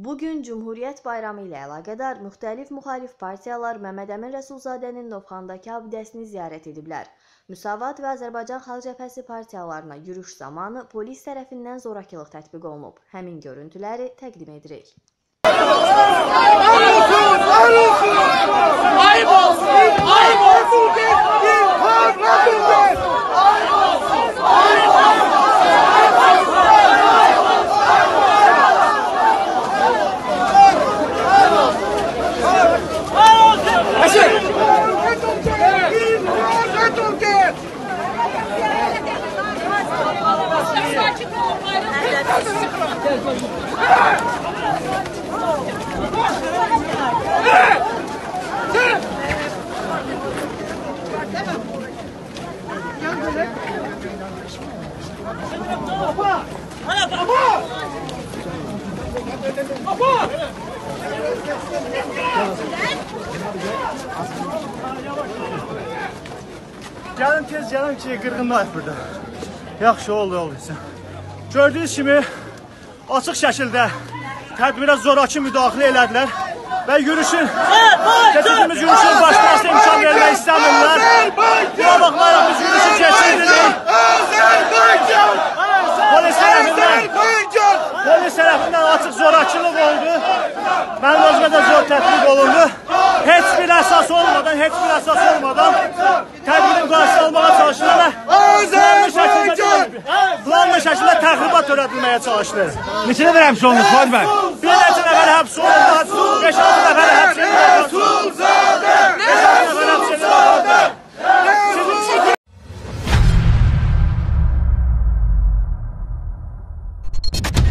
Bugün Cumhuriyyət Bayramı ilə əlaqədar müxtəlif müxalif partiyalar Məmməd Əmin Rəsulzadənin Novxandakı abidəsini ziyarət ediblər. Müsavat və Azərbaycan Xalq Cəbhəsi partiyalarına yürüş zamanı polis tərəfindən zorakılıq tətbiq olunub. Həmin görüntüləri təqdim edirik. Gəlin tez gəlin ki, qırğındayıq burada. Yaxşı oldu. Gördüyünüz kimi açıq şəkildə tədbirə zoraki müdaxilə elədilər və keçdiyimiz yürüşün başlamasına imkan vermək istəmirlər. Buna baxmayaraq biz yürüşü keçirdik. Polis tərəfindən açıq zorakılıq oldu. Mənim özümə də zor tətbiq olundu. Heç bir əsas olmadan tədbirin qarşısını almağa çalışdılar və planlı şəkildə təxribat törədilməyə çalışdılar. Neçə nəfər həbs olunmuş Fuad bəy? Bir neçə nəfər həbs olunmuş, 5-6 nəfər həbs edilməyə çalışdılar.